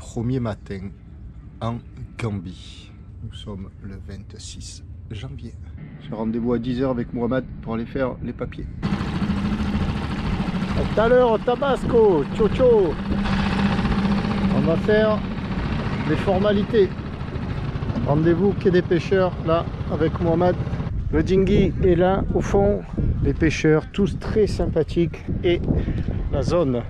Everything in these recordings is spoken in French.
premier matin en Gambie. Nous sommes le 26 janvier. J'ai rendez-vous à 10 h avec Mohamed pour aller faire les papiers. À tout à l'heure au Tabasco, ciao ciao. On va faire les formalités. Rendez-vous quai des pêcheurs là avec Mohamed. Le dinghy est là au fond. Les pêcheurs tous très sympathiques et la zone.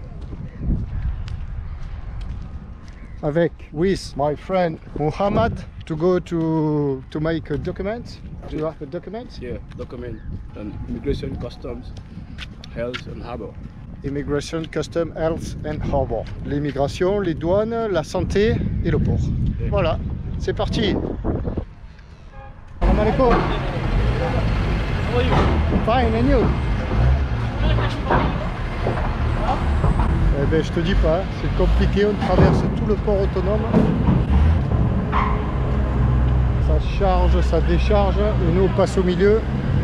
Avec with my friend Mohamed to go to make a document. Do you have a document? Yeah, document and immigration, customs, health and harbor. Immigration, custom, health and harbor. L'immigration, les douanes, la santé et le port. Yeah. Voilà, c'est parti. Salam alaikum. How are you? Fine, and you? Eh ben, je te dis pas, c'est compliqué, on traverse tout le port autonome. Ça charge, ça décharge, et nous on passe au milieu.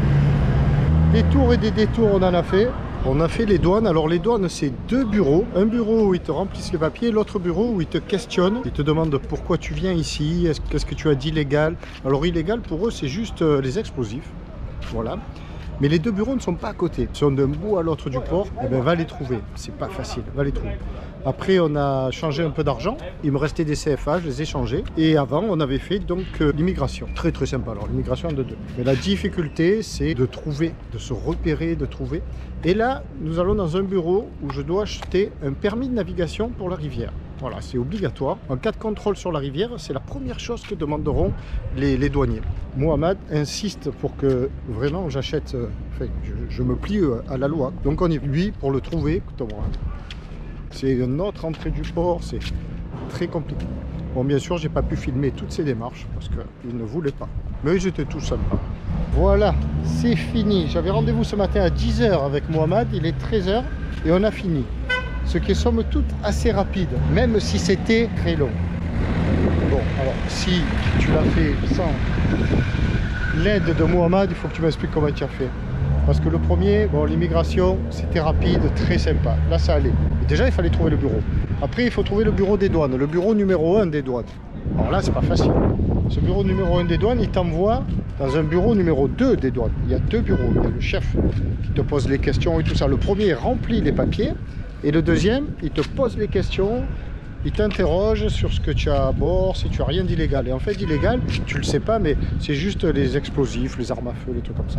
Des tours et des détours on en a fait. On a fait les douanes. Alors les douanes c'est deux bureaux. Un bureau où ils te remplissent les papiers, l'autre bureau où ils te questionnent. Ils te demandent pourquoi tu viens ici, qu'est-ce que tu as d'illégal. Alors illégal pour eux c'est juste les explosifs. Voilà. Mais les deux bureaux ne sont pas à côté. Ils sont d'un bout à l'autre du port. Eh ben, va les trouver. C'est pas facile. Va les trouver. Après, on a changé un peu d'argent. Il me restait des CFA, je les ai changés. Et avant, on avait fait donc l'immigration. Très très sympa. Alors, l'immigration de deux. Mais la difficulté, c'est de trouver, de se repérer, de trouver. Et là, nous allons dans un bureau où je dois acheter un permis de navigation pour la rivière. Voilà, c'est obligatoire. En cas de contrôle sur la rivière, c'est la première chose que demanderont les douaniers. Mohamed insiste pour que vraiment j'achète, enfin, je me plie à la loi. Donc on est lui pour le trouver. C'est une autre entrée du port, c'est très compliqué. Bon, bien sûr, j'ai pas pu filmer toutes ces démarches parce qu'ils ne voulaient pas. Mais ils étaient tous sympas. Voilà, c'est fini. J'avais rendez-vous ce matin à 10 h avec Mohamed. Il est 13 h et on a fini. Ce qui est somme toute assez rapide, même si c'était très long. Bon, alors si tu l'as fait sans l'aide de Mohamed, il faut que tu m'expliques comment tu as fait. Parce que le premier, bon, l'immigration, c'était rapide, très sympa. Là, ça allait. Et déjà, il fallait trouver le bureau. Après, il faut trouver le bureau des douanes, le bureau numéro 1 des douanes. Alors là, c'est pas facile. Ce bureau numéro 1 des douanes, il t'envoie dans un bureau numéro 2 des douanes. Il y a deux bureaux. Il y a le chef qui te pose les questions et tout ça. Le premier remplit les papiers. Et le deuxième, il te pose les questions, il t'interroge sur ce que tu as à bord, si tu as rien d'illégal. Et en fait, d'illégal, tu le sais pas, mais c'est juste les explosifs, les armes à feu, les trucs comme ça.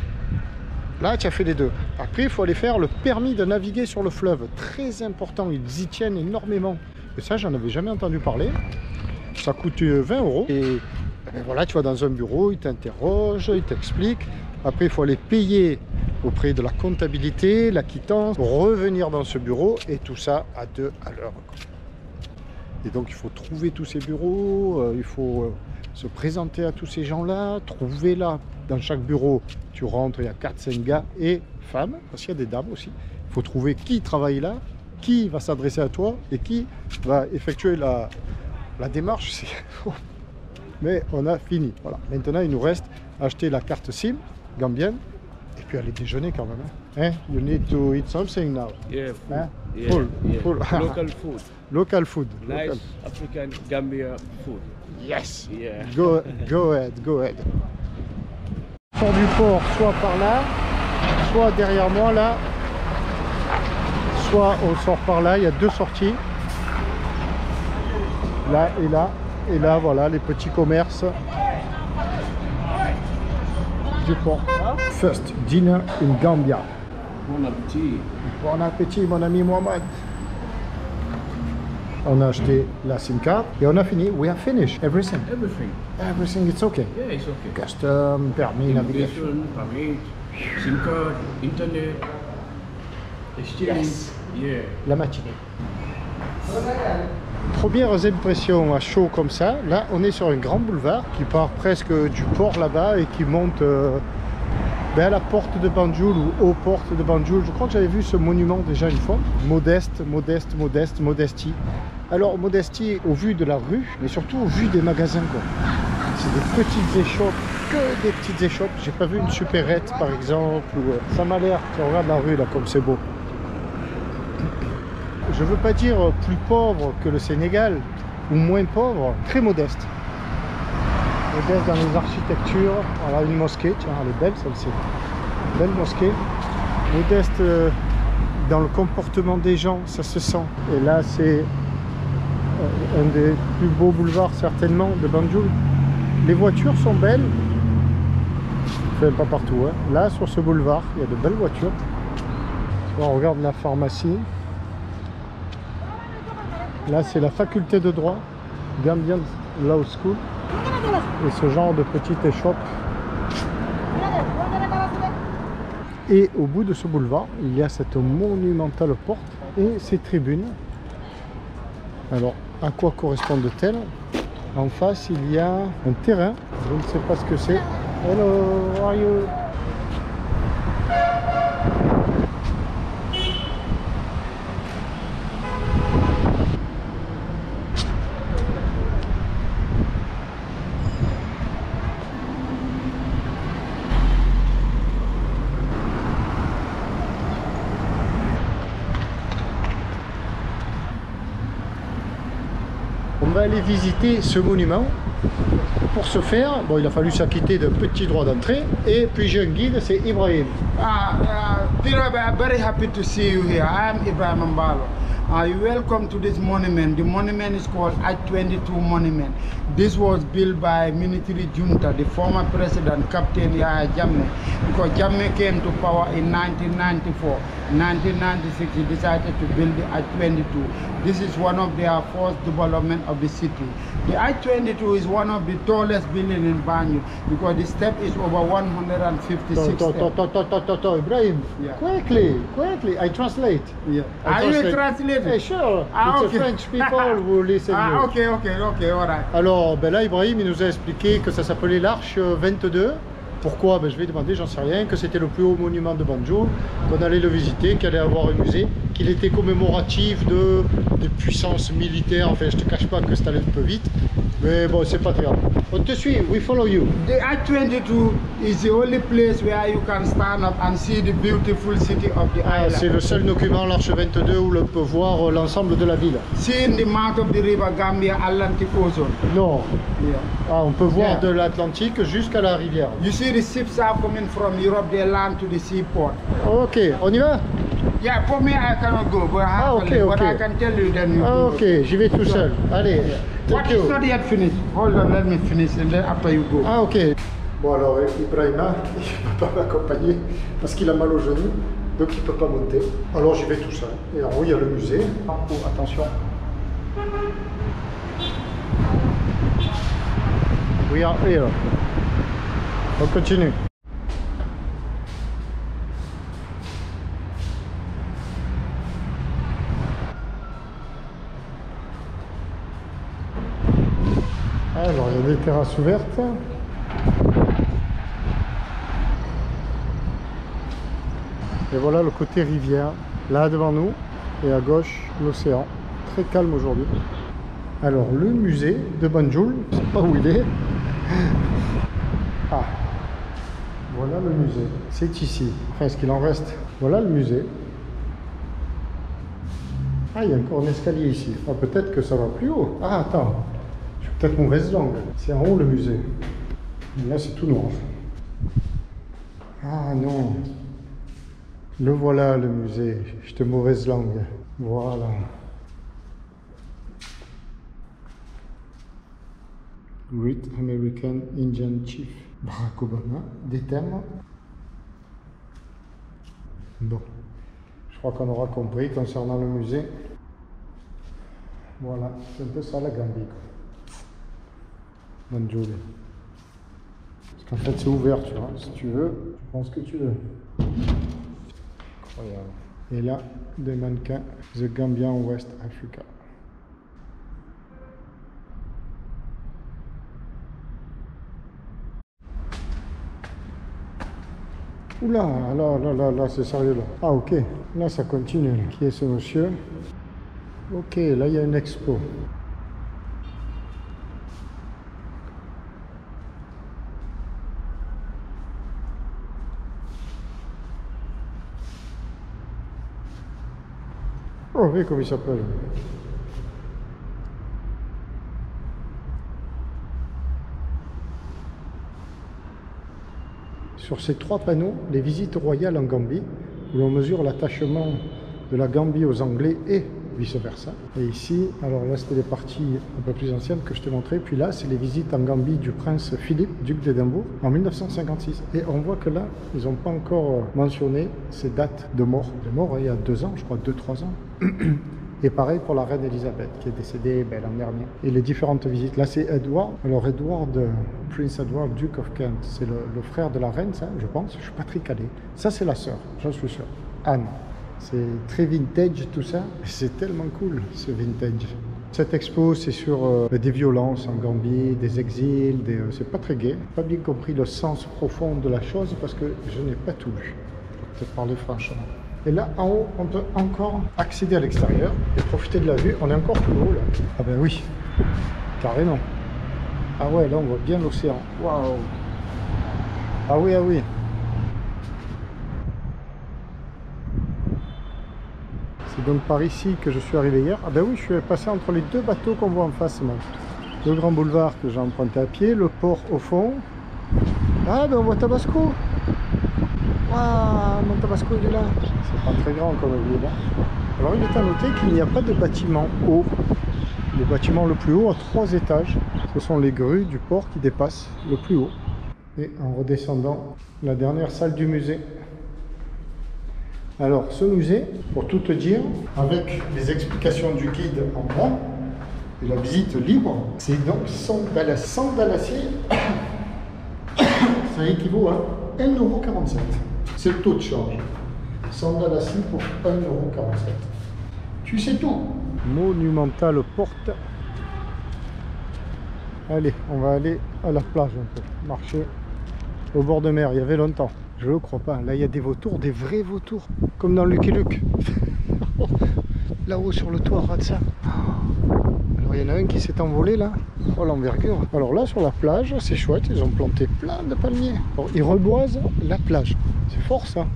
Là, tu as fait les deux. Après, il faut aller faire le permis de naviguer sur le fleuve. Très important, ils y tiennent énormément. Et ça, j'en avais jamais entendu parler. Ça coûte 20 €. Et voilà, tu vas dans un bureau, ils t'interrogent, ils t'expliquent. Après, il faut aller payer auprès de la comptabilité, la quittance, revenir dans ce bureau et tout ça à 2 à l'heure. Et donc, il faut trouver tous ces bureaux, il faut se présenter à tous ces gens-là, trouver là. Dans chaque bureau, tu rentres, il y a 4-5 gars et femmes, parce qu'il y a des dames aussi. Il faut trouver qui travaille là, qui va s'adresser à toi et qui va effectuer la démarche. Mais on a fini. Voilà. Maintenant, il nous reste acheter la carte SIM gambienne et puis aller déjeuner quand même. Hein? You need to eat something now. Yeah, food. Hein? Yeah, Full, yeah. full. Local food. Local food. Nice Local. African Gambia food. Yes. Yeah. Go ahead, go ahead. On sort du port soit par là, soit derrière moi là, soit on sort par là. Il y a deux sorties. Là et là. Et là, voilà, les petits commerces du port. First dinner in Gambia. Bon appétit. Bon appétit, mon ami Mohamed. On a acheté la SIM card et on a fini. We have finished everything. Everything. Everything, it's okay. Yeah, it's okay. Custom, permis, navigation. Immigration, permit, SIM card, internet, exchange. Yes. Yeah. La matinée. Premières impressions à chaud comme ça. Là, on est sur un grand boulevard qui part presque du port là-bas et qui monte à la porte de Banjul ou aux portes de Banjul. Je crois que j'avais vu ce monument déjà une fois. Modeste, Modestie. Alors, Modestie au vu de la rue, mais surtout au vu des magasins, quoi. C'est des petites échoppes, que des petites échoppes. J'ai pas vu une supérette, par exemple. Ou, ça m'a l'air. Tu regardes la rue, là, comme c'est beau. je veux pas dire plus pauvre que le Sénégal, ou moins pauvre, très modeste. Modeste dans les architectures. Voilà une mosquée, tiens, elle est belle celle-ci. Belle mosquée. Modeste dans le comportement des gens, ça se sent. Et là, c'est un des plus beaux boulevards certainement de Banjul. Les voitures sont belles. Enfin, pas partout. Hein. Là, sur ce boulevard, il y a de belles voitures. On regarde la pharmacie. Là, c'est la faculté de droit, Gambian Law School. Et ce genre de petite échoppe. Et au bout de ce boulevard, il y a cette monumentale porte et ces tribunes. Alors, à quoi correspondent-elles? En face, il y a un terrain. Je ne sais pas ce que c'est. Hello, how are you? On va aller visiter ce monument. Pour ce faire, bon, il a fallu s'acquitter d'un petit droit d'entrée. Et puis j'ai un guide, c'est Ibrahim. Tirabe, I'm very happy to see you here. I am Ibrahim Mbalo. You welcome to this monument. The monument is called I-22 Monument. This was built by military junta, the former president, Captain Yahya Jammeh. Because Jammeh came to power in 1994. In 1996, he decided to build the I-22. This is one of their first development of the city. The I-22 is one of the tallest buildings in Banjul because the step is over 156 steps. Ibrahim, Yeah. quickly, I translate. Yeah. I Are you translate. translating? Hey, sure, Ah, it's okay. a French people who listen you. Okay, all right. Alors, ben là, Ibrahim, il nous a expliqué que ça s'appelait l'Arche 22. Pourquoi? Ben, je vais demander, j'en sais rien, que c'était le plus haut monument de Banjul, qu'on allait le visiter, qu'il allait avoir un musée, qu'il était commémoratif de puissances militaires. Enfin, je te cache pas que c'est allé un peu vite, mais bon, c'est pas très grave. On te suit, we follow you. The I-22 is the only place where you can stand up and see the beautiful city of the Ah, c'est island. le seul document, l'Arche 22, où l'on peut voir l'ensemble de la ville. Seeing the mouth of the river Gambia, Atlantic Ocean. Non, Yeah. ah, on peut voir Yeah. de l'Atlantique jusqu'à la rivière. You see the ships are coming from Europe, they land to the seaport. Ok, on y va? Yeah, for me I cannot go, but, okay, but okay. I can tell you then you Ah, go. ok, j'y vais tout seul. Allez, What thank is you. not yet finished? Hold on, let me finish and then after you go. Ah, ok. Bon, alors, Ibrahima, il ne peut pas m'accompagner parce qu'il a mal au genou, donc il ne peut pas monter. Alors, j'y vais tout seul. Et en haut, il y a le musée. Oh, attention. We are here. On continue. Alors, il y a des terrasses ouvertes. Et voilà le côté rivière, là devant nous, et à gauche l'océan. Très calme aujourd'hui. Alors, le musée de Banjul, je ne sais pas où il est. Ah, voilà le musée. C'est ici. Enfin, ce qu'il en reste. Voilà le musée. Ah, il y a encore un escalier ici. Ah, peut-être que ça va plus haut. Ah, attends. Je suis peut-être mauvaise langue. C'est en haut le musée. Et là, c'est tout noir. Ah non. Le voilà le musée. J'étais mauvaise langue. Voilà. Great American Indian Chief Barack Obama. Des thèmes. Bon. Je crois qu'on aura compris concernant le musée. Voilà. C'est un peu ça la Gambie. Banjul. Parce qu'en fait c'est ouvert, tu vois. Si tu veux, tu prends ce que tu veux. Incroyable. Et là, des mannequins, The Gambian West Africa. Oula, là, c'est sérieux là. Ah ok, là ça continue. Là. Qui est ce monsieur? Ok, là il y a une expo. Oh, Oh oui, comment il s'appelle? Sur ces 3 panneaux, les visites royales en Gambie, où l'on mesure l'attachement de la Gambie aux Anglais et vice-versa. Et ici, alors là c'était les parties un peu plus anciennes que je t'ai montré, puis là c'est les visites en Gambie du prince Philippe, duc d'Édimbourg, en 1956. Et on voit que là, ils n'ont pas encore mentionné ces dates de mort. Il est mort il y a 2 ans, je crois, 2-3 ans. Et pareil pour la reine Elisabeth, qui est décédée l'an dernier. Et les différentes visites. Là, c'est Edward. Alors, Edward, Prince Edward, Duke of Kent, c'est le frère de la reine, ça, je pense. Je suis pas très calé. Ça, c'est la sœur, j'en suis sûr. Anne. C'est très vintage, tout ça. C'est tellement cool, ce vintage. Cette expo, c'est sur des violences en Gambie, des exils, c'est pas très gai. Pas bien compris le sens profond de la chose, parce que je n'ai pas tout lu. Je vais te parler franchement. Et là, en haut, on peut encore accéder à l'extérieur et profiter de la vue. On est encore plus haut, là. Ah ben oui, carrément. Ah ouais, là, on voit bien l'océan. Waouh. Ah oui, ah oui. C'est donc par ici que je suis arrivé hier. Ah ben oui, je suis passé entre les 2 bateaux qu'on voit en face, moi. Le grand boulevard que j'ai emprunté à pied, le port au fond. Ah ben on voit Tabasco. Waouh, mon Tabasco il est là. C'est pas très grand comme ville. Alors il est à noter qu'il n'y a pas de bâtiment haut. Le bâtiment le plus haut a 3 étages. Ce sont les grues du port qui dépassent le plus haut. Et en redescendant, la dernière salle du musée. Alors ce musée, pour tout te dire, avec les explications du guide en bas et la visite libre, c'est donc 100 dalassis. 100 dalassis, ça équivaut à 1,47 €. C'est le taux de change. 100 dalassis pour 1,47 €. Tu sais tout. Monumentale porte. Allez, on va aller à la plage un peu. Marcher au bord de mer, il y avait longtemps. Je ne crois pas. Là, il y a des vautours, des vrais vautours. Comme dans Lucky Luke. Là-haut sur le toit, regarde ça. Alors, il y en a un qui s'est envolé là. Oh, l'envergure. Alors là, sur la plage, c'est chouette. Ils ont planté plein de palmiers. Alors, ils reboisent la plage. C'est fort, ça.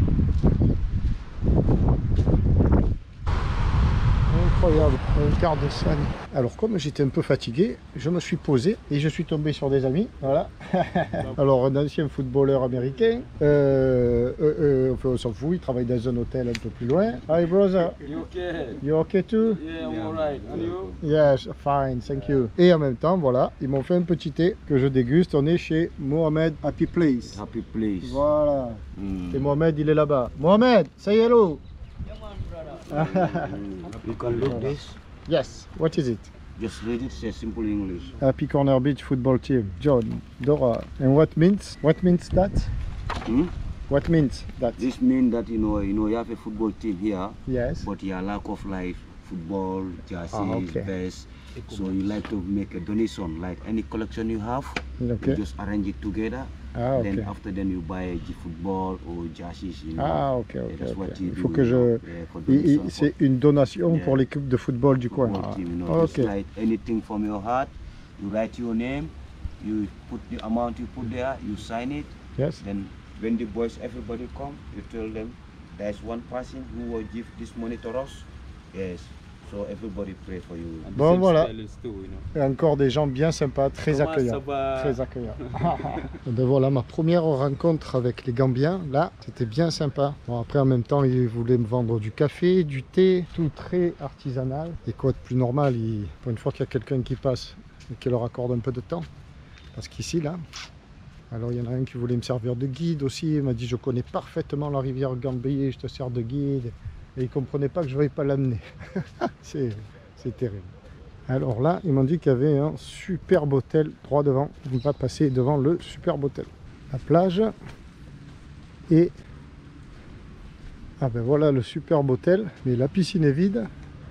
Incroyable, un quart de salle. Alors comme j'étais un peu fatigué, je me suis posé et je suis tombé sur des amis, voilà. Alors un ancien footballeur américain, enfin, on s'en fout, il travaille dans un hôtel un peu plus loin. Hi brother, You okay? you okay too? Yeah, I'm alright. And you? Yes, fine, thank you. Et en même temps, voilà, ils m'ont fait un petit thé que je déguste. On est chez Mohamed Happy Place. Happy place. Voilà. Et Mohamed, il est là-bas. Mohamed, say hello. You can look this. Yes, what is it? Just read it, say simple English. Happy Corner Beach football team. John, Dora. And what means that? Hmm? What means that? This means that you have a football team here, Yes. but you are lack of like football, jerseys, okay. vests. So you like to make a donation, like any collection you have, Okay. you just arrange it together. Ah, ok. Then after then you buy the football or jerseys. You know. Ah, ok, Yeah, ok. that's ok. what you Il faut do, que je... yeah, for donation, C'est une donation Yeah. pour l'équipe de football du coin. football team, you know, Ah, just ok. like anything from your heart, you write your name, you put the amount you put there, you sign it, Yes. then when the boys, everybody come, you tell them, there's one person who will give this money to us, yes, so everybody pray for you. Bon, voilà. Et encore des gens bien sympas, très accueillants. Très accueillants. Ben voilà, ma première rencontre avec les Gambiens, là, c'était bien sympa. Bon, après, en même temps, ils voulaient me vendre du café, du thé, tout très artisanal. Et quoi de plus normal, pour une fois qu'il y a quelqu'un qui passe et qui leur accorde un peu de temps. Parce qu'ici, là, alors il y en a un qui voulait me servir de guide aussi. Il m'a dit, je connais parfaitement la rivière Gambie, je te sers de guide. Et il ne comprenait pas que je ne veuille pas l'amener. C'est terrible. Alors là, ils m'ont dit qu'il y avait un superbe hôtel droit devant. On va passer devant le superbe hôtel. La plage. Et... ah ben voilà le superbe hôtel. Mais la piscine est vide.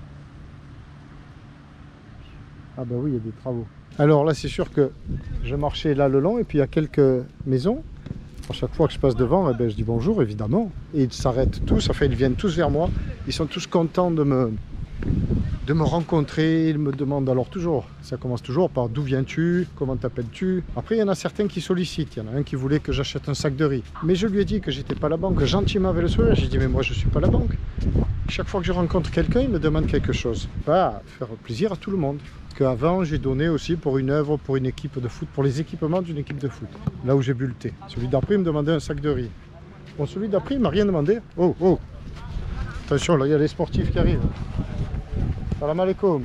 Ah ben oui, il y a des travaux. Alors là, c'est sûr que je marchais là le long. Et puis il y a quelques maisons. À chaque fois que je passe devant, eh ben, je dis bonjour évidemment. Et ils s'arrêtent tous, enfin ils viennent tous vers moi. Ils sont tous contents de me de me rencontrer. Ils me demandent alors toujours, ça commence toujours par d'où viens-tu, comment t'appelles-tu. Après il y en a certains qui sollicitent, il y en a un qui voulait que j'achète un sac de riz. Mais je lui ai dit que j'étais pas la banque, gentiment avec le sourire, j'ai dit mais moi je suis pas la banque. Chaque fois que je rencontre quelqu'un, il me demande quelque chose. Pas faire plaisir à tout le monde. Qu'avant j'ai donné aussi pour une œuvre, pour une équipe de foot, pour les équipements d'une équipe de foot. Là où j'ai bu le thé. Celui d'après il me demandait un sac de riz. Bon celui d'après il m'a rien demandé. Oh oh. Attention là il y a les sportifs qui arrivent. Salam alaikum.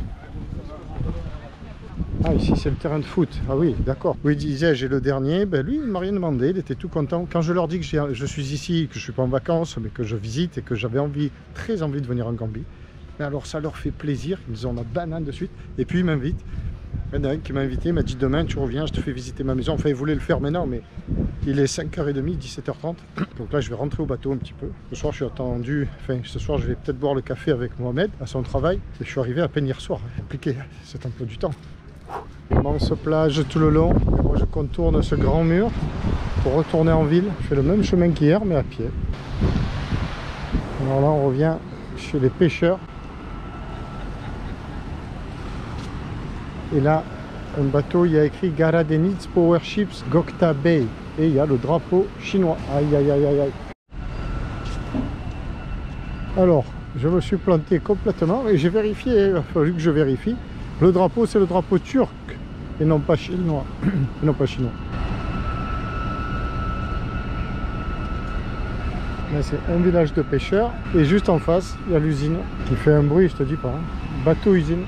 Ah ici c'est le terrain de foot. Ah oui d'accord. Oui il disait j'ai le dernier. Ben lui il m'a rien demandé. Il était tout content. Quand je leur dis que je suis ici, que je suis pas en vacances, mais que je visite et que j'avais envie, très envie de venir en Gambie. Mais alors ça leur fait plaisir. Ils ont la banane de suite. Et puis ils m'invitent. Il y en a un qui m'a invité. Il m'a dit demain tu reviens, je te fais visiter ma maison. Enfin il voulait le faire maintenant mais il est 5h30, 17h30. Donc là je vais rentrer au bateau un petit peu. Ce soir je suis attendu. Enfin ce soir je vais peut-être boire le café avec Mohamed à son travail. Et je suis arrivé à peine hier soir. Compliqué cet emploi du temps. Immense plage tout le long. Et moi je contourne ce grand mur pour retourner en ville. Je fais le même chemin qu'hier mais à pied. Alors là on revient chez les pêcheurs. Et là un bateau, il y a écrit Garadenitz Power Ships Gokta Bay. Et il y a le drapeau chinois. Aïe aïe aïe aïe aïe. Alors, je me suis planté complètement et j'ai vérifié, il a fallu que je vérifie. Le drapeau, c'est le drapeau turc et non pas chinois. Et non pas chinois. Là, c'est un village de pêcheurs. Et juste en face, il y a l'usine qui fait un bruit, je te dis pas. Hein. Bateau-usine.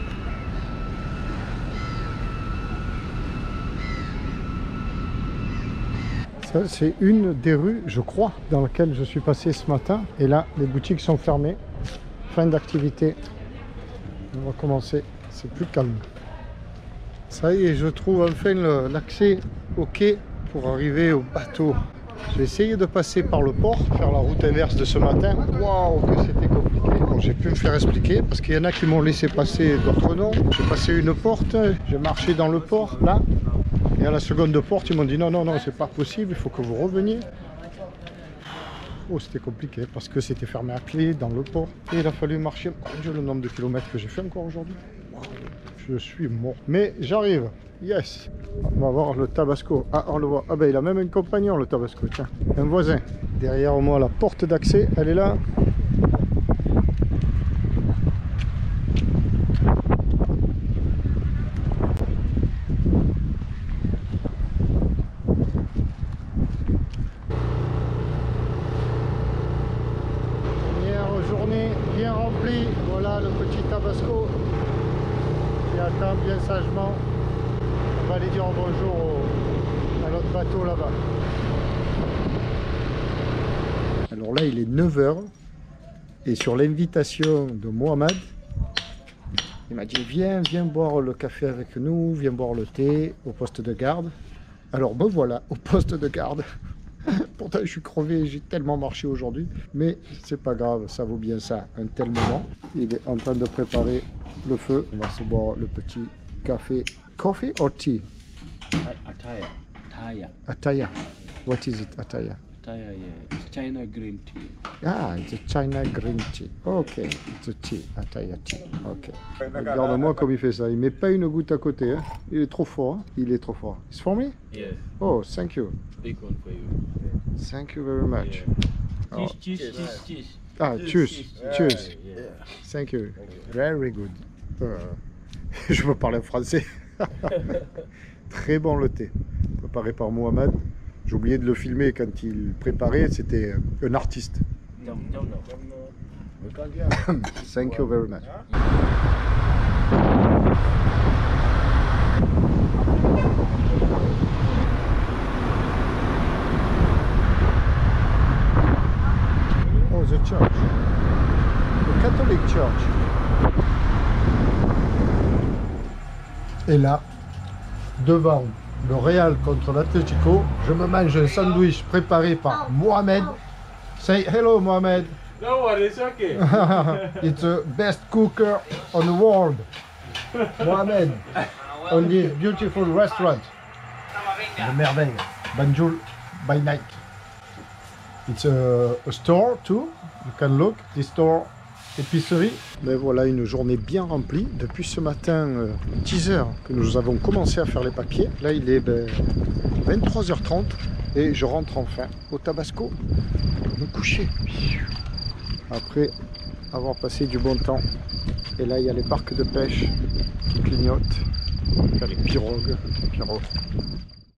Ça, c'est une des rues, je crois, dans laquelle je suis passé ce matin. Et là, les boutiques sont fermées. Fin d'activité. On va commencer. C'est plus calme. Ça y est, je trouve enfin l'accès au quai pour arriver au bateau. J'ai essayé de passer par le port, faire la route inverse de ce matin. Waouh, que c'était compliqué. Bon, j'ai pu me faire expliquer parce qu'il y en a qui m'ont laissé passer, d'autres non. J'ai passé une porte, j'ai marché dans le port, là. Et à la seconde porte, ils m'ont dit non, non, non, c'est pas possible, il faut que vous reveniez. Oh, c'était compliqué parce que c'était fermé à clé dans le port. Et il a fallu marcher. Oh Dieu, le nombre de kilomètres que j'ai fait encore aujourd'hui. Wow, je suis mort. Mais j'arrive. Yes. On va voir le Tabasco. Ah, on le voit. Ah ben, il a même un compagnon, le Tabasco. Tiens, un voisin. Derrière moi, la porte d'accès, elle est là. Bien rempli, voilà le petit Tabasco qui attend bien sagement. On va aller dire bonjour à notre bateau là-bas. Alors là il est 9h et sur l'invitation de Mohamed, il m'a dit viens boire le café avec nous, viens boire le thé au poste de garde. Alors me voilà au poste de garde. Pourtant je suis crevé, j'ai tellement marché aujourd'hui, mais c'est pas grave, ça vaut bien ça, un tel moment. Il est en train de préparer le feu, on va se boire le petit café. Coffee or tea? Attaya. Attaya. Attaya. What is it, attaya? Attaya, yeah. It's China green tea. Ah, it's a China green tea. Ok, it's a tea, attaya tea. Ok. Regarde-moi comme il fait ça, il met pas une goutte à côté, hein. Il est trop fort, hein. Il est trop fort. It's for me? Yeah. Oh, thank you. Big one for you. Thank you very much. Yeah. Oh. Cheers. Ah, cheers, cheers. Yeah. Thank you. Very good. Je veux parler français. Très bon le thé. Préparé par Mohamed. J'ai oublié de le filmer quand il préparait. C'était un artiste. Thank you very much. Oh, the church. The Catholic Church. Et là, devant le Real contre l'Atlético, je me mange un sandwich préparé par Mohamed. Say hello, Mohamed. No worries, it's okay. It's the best cooker on the world. Mohamed, on this beautiful restaurant. De merveille. Banjul by night. It's a store too. You can look. This store épicerie. Mais voilà une journée bien remplie. Depuis ce matin, 10 h que nous avons commencé à faire les papiers. Là il est 23h30 et je rentre enfin au Tabasco me coucher. Après avoir passé du bon temps. Et là il y a les parcs de pêche qui clignotent. Il y a les pirogues.